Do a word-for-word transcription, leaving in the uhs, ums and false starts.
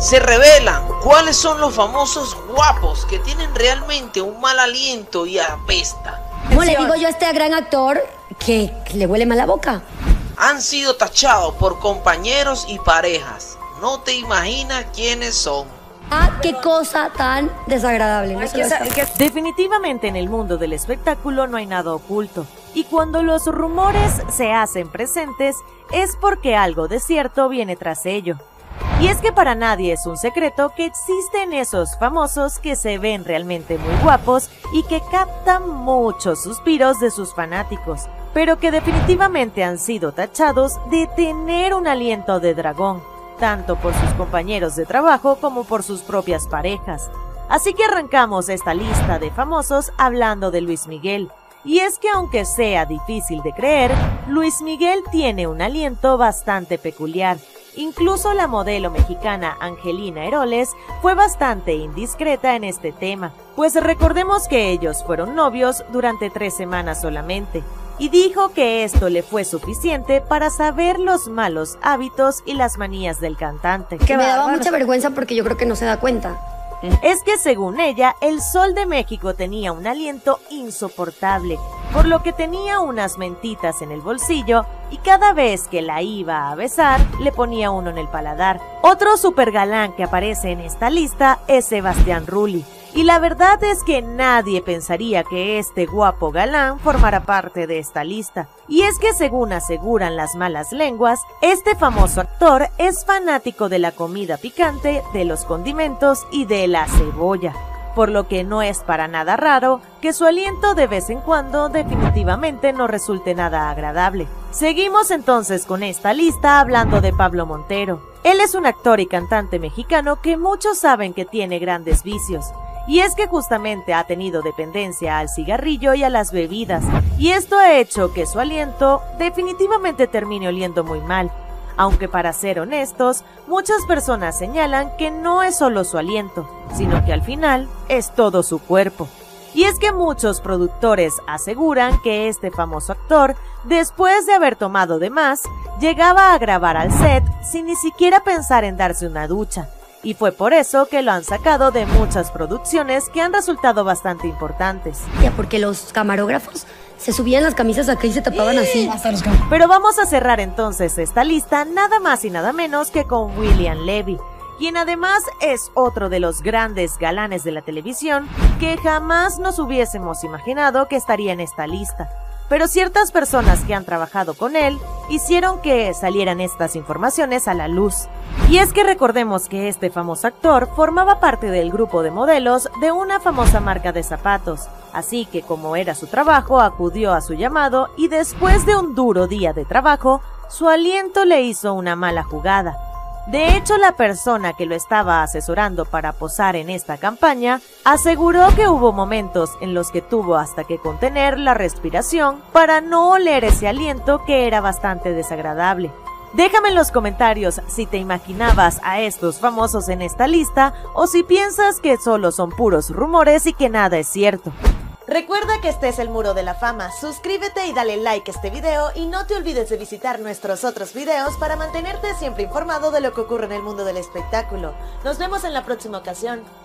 Se revelan cuáles son los famosos guapos que tienen realmente un mal aliento y apesta. ¿Cómo le digo yo a este gran actor que le huele mal la boca? Han sido tachados por compañeros y parejas. No te imaginas quiénes son. Ah, qué cosa tan desagradable. No se lo está. Definitivamente en el mundo del espectáculo no hay nada oculto. Y cuando los rumores se hacen presentes es porque algo de cierto viene tras ello. Y es que para nadie es un secreto que existen esos famosos que se ven realmente muy guapos y que captan muchos suspiros de sus fanáticos, pero que definitivamente han sido tachados de tener un aliento de dragón, tanto por sus compañeros de trabajo como por sus propias parejas. Así que arrancamos esta lista de famosos hablando de Luis Miguel. Y es que aunque sea difícil de creer, Luis Miguel tiene un aliento bastante peculiar. Incluso la modelo mexicana Angelina Heroles fue bastante indiscreta en este tema, pues recordemos que ellos fueron novios durante tres semanas solamente, y dijo que esto le fue suficiente para saber los malos hábitos y las manías del cantante. Que me daba mucha vergüenza porque yo creo que no se da cuenta. Es que según ella, el Sol de México tenía un aliento insoportable, por lo que tenía unas mentitas en el bolsillo y cada vez que la iba a besar, le ponía uno en el paladar. Otro super galán que aparece en esta lista es Sebastián Rulli. Y la verdad es que nadie pensaría que este guapo galán formara parte de esta lista. Y es que según aseguran las malas lenguas, este famoso actor es fanático de la comida picante, de los condimentos y de la cebolla. Por lo que no es para nada raro que su aliento de vez en cuando definitivamente no resulte nada agradable. Seguimos entonces con esta lista hablando de Pablo Montero. Él es un actor y cantante mexicano que muchos saben que tiene grandes vicios. Y es que justamente ha tenido dependencia al cigarrillo y a las bebidas, y esto ha hecho que su aliento definitivamente termine oliendo muy mal. Aunque para ser honestos, muchas personas señalan que no es solo su aliento, sino que al final es todo su cuerpo. Y es que muchos productores aseguran que este famoso actor, después de haber tomado de más, llegaba a grabar al set sin ni siquiera pensar en darse una ducha. Y fue por eso que lo han sacado de muchas producciones que han resultado bastante importantes. Ya, porque los camarógrafos se subían las camisas acá y se tapaban así. Pero vamos a cerrar entonces esta lista nada más y nada menos que con William Levy, quien además es otro de los grandes galanes de la televisión que jamás nos hubiésemos imaginado que estaría en esta lista. Pero ciertas personas que han trabajado con él hicieron que salieran estas informaciones a la luz. Y es que recordemos que este famoso actor formaba parte del grupo de modelos de una famosa marca de zapatos, así que como era su trabajo, acudió a su llamado y después de un duro día de trabajo, su aliento le hizo una mala jugada. De hecho, la persona que lo estaba asesorando para posar en esta campaña aseguró que hubo momentos en los que tuvo hasta que contener la respiración para no oler ese aliento que era bastante desagradable. Déjame en los comentarios si te imaginabas a estos famosos en esta lista o si piensas que solo son puros rumores y que nada es cierto. Recuerda que este es el Muro de la Fama, suscríbete y dale like a este video y no te olvides de visitar nuestros otros videos para mantenerte siempre informado de lo que ocurre en el mundo del espectáculo. Nos vemos en la próxima ocasión.